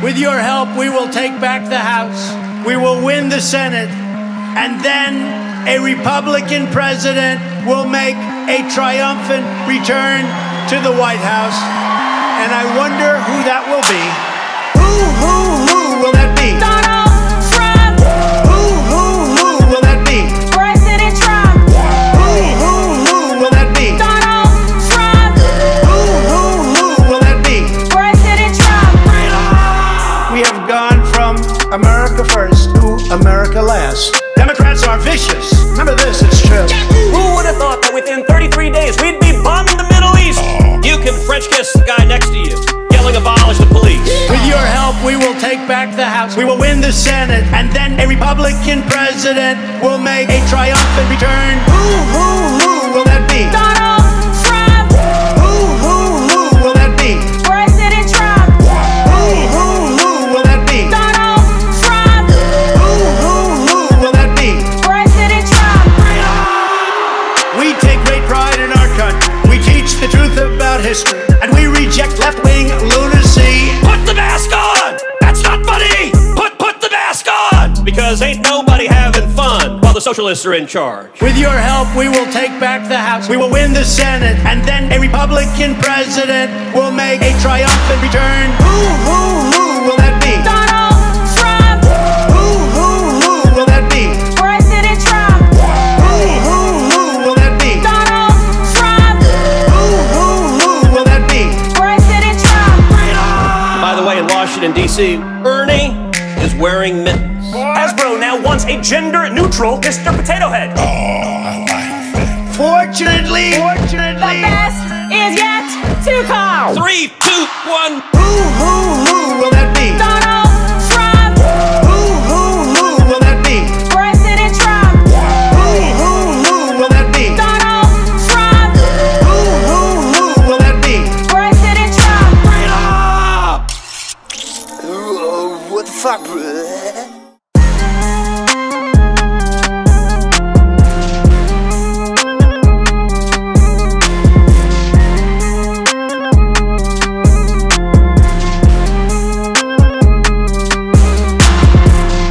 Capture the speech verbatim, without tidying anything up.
With your help, we will take back the House. We will win the Senate. And then a Republican president will make a triumphant return to the White House. And I wonder who that will be. Who, who, who will that be? Donald Trump. Who, who, who will that be? President Trump. Who, who, who will that be? Donald Trump. Who, who, who will that be? President Trump. We have gone from America first to America last. Democrats are vicious. Remember this, it's true. Who would have thought that within thirty-three days we'd be bombing the Middle East? You can French kiss the guy next to you, yelling abolish the police. With your help, we will take back the House. We will win the Senate. And then a Republican president will make a triumphant return. Who, who, who will that be? Donald Trump. Who, who, who will that be? President Trump. Who, who, who will that be? Donald Trump. Who, who, who will that be? President Trump. We take great pride in our country. We teach the truth about history. And we reject left-wing lunacy. Put the mask on! That's not funny! Put, put the mask on! Because ain't nobody having fun while the socialists are in charge. With your help, we will take back the House. We will win the Senate. And then a Republican president will make a triumphant return. Who, who, who will that be? Donald Trump. Who, who, who will that be? President Trump. Who, who, who will that be? Donald Trump. Who, who, who will that be? President Trump. By the way, in Washington, D C, Ernie is wearing mittens. Hasbro now wants a gender-neutral Mister Potato Head. Fortunately, fortunately, The best is yet to come. Three, two, one. who, who, who will that be? Donald Trump. Who, who, who will that be? President Trump. Who, who, who will that be? Donald Trump. Who, who, who will that be? President Trump. What the fuck, bro?